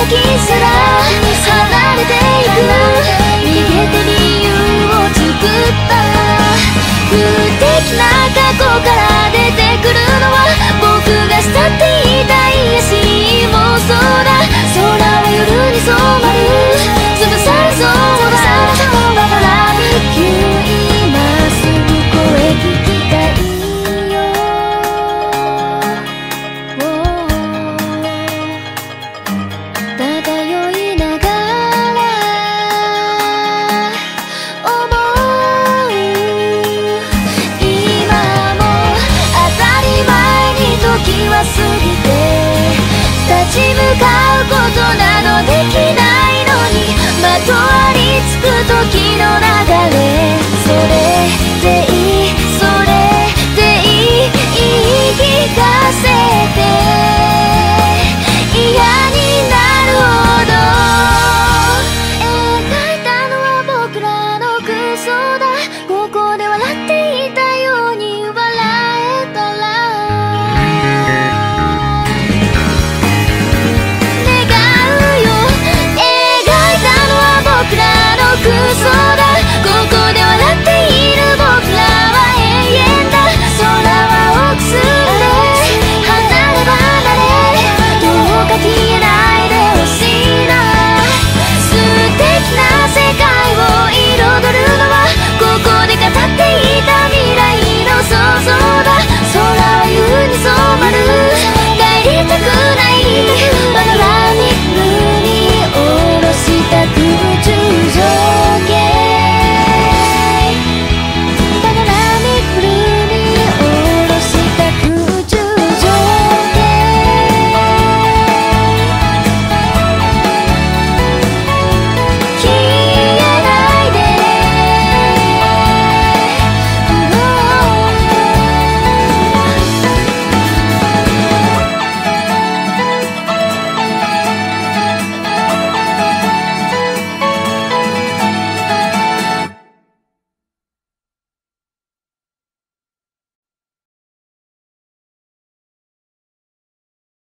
時すら離れていく逃げて理由を作った無敵な過去から出てくるのは僕が慕っていた癒しい妄想だ空は夜に染まる潰されそうだラビキュー今すぐ声聞きたいよ漂いながら思う今も当たり前に時は過ぎて立ち向かうことなどできないのにまとわりつく時の流れそれでいいそれでいい言い聞かせて嫌になるほど描いたのは僕らの空想